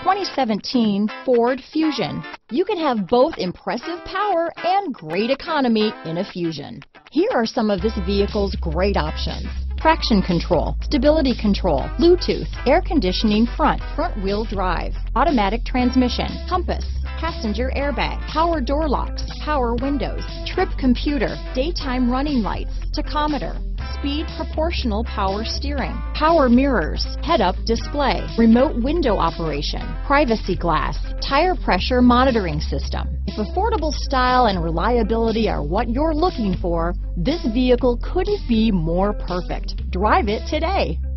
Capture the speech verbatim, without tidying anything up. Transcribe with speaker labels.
Speaker 1: twenty seventeen Ford Fusion. You can have both impressive power and great economy in a Fusion. Here are some of this vehicle's great options: traction control, stability control, Bluetooth, air conditioning front, front wheel drive, automatic transmission, compass, passenger airbag, power door locks, power windows, trip computer, daytime running lights, tachometer, speed proportional power steering, power mirrors, head-up display, remote window operation, privacy glass, tire pressure monitoring system. If affordable style and reliability are what you're looking for, this vehicle couldn't be more perfect. Drive it today.